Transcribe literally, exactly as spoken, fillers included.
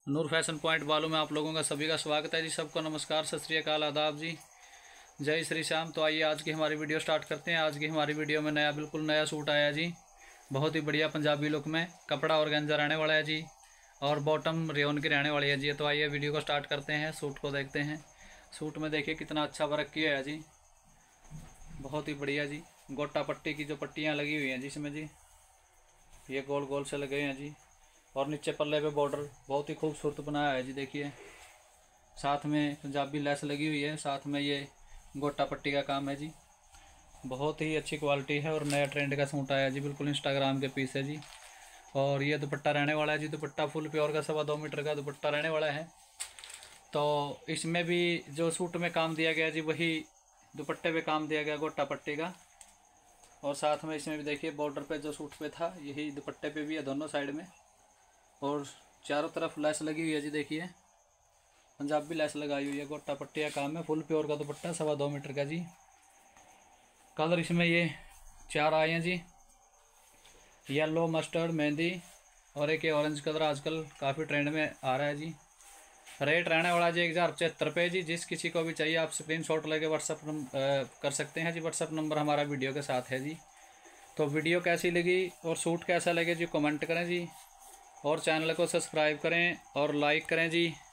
नूर fashion point वालों में आप लोगों का सभी का स्वागत है जी। सबको नमस्कार, सत श्री अकाल, आदाब जी, जय श्री श्याम। तो आइए आज की हमारी वीडियो स्टार्ट करते हैं। आज की हमारी वीडियो में नया बिल्कुल नया सूट आया जी, बहुत ही बढ़िया पंजाबी लुक में। कपड़ा ऑर्गेन्जा रहने वाला है जी और बॉटम रेयन की रहने वाली है जी। तो आइए वीडियो को स्टार्ट करते हैं, सूट को देखते हैं। सूट में देखिए कितना अच्छा वर्क किया है जी, बहुत ही बढ़िया जी। गोटा पट्टी की जो पट्टियाँ लगी हुई हैं जिसमें जी ये गोल गोल से लगे हैं जी, और नीचे पल्ले पे बॉर्डर बहुत ही खूबसूरत बनाया है जी। देखिए साथ में पंजाबी लेस लगी हुई है, साथ में ये गोटा पट्टी का काम है जी। बहुत ही अच्छी क्वालिटी है और नया ट्रेंड का सूट आया जी, बिल्कुल इंस्टाग्राम के पीस है जी। और ये दुपट्टा रहने वाला है जी, दुपट्टा फुल प्योर का सवा दो मीटर का दुपट्टा रहने वाला है। तो इसमें भी जो सूट में काम दिया गया जी वही दुपट्टे पे काम दिया गया गोटा पट्टी का। और साथ में इसमें भी देखिए बॉर्डर पे जो सूट पे था यही दुपट्टे पे भी है दोनों साइड में, और चारों तरफ लेस लगी हुई है जी। देखिए पंजाबी लेस लगाई हुई है, गोटा पट्टी का काम है, फुल प्योर का दुपट्टा सवा दो मीटर का जी। कलर इसमें ये चार आए हैं जी, येलो, मस्टर्ड, मेहंदी और एक ये ऑरेंज कलर आजकल काफ़ी ट्रेंड में आ रहा है जी। रेट रहने वाला जी एक हज़ार पचहत्तर रुपये जी। जिस किसी को भी चाहिए आप स्क्रीनशॉट लेके व्हाट्सअप कर सकते हैं जी, व्हाट्सअप नंबर हमारा वीडियो के साथ है जी। तो वीडियो कैसी लगी और सूट कैसा लगे जी कमेंट करें जी, और चैनल को सब्सक्राइब करें और लाइक करें जी।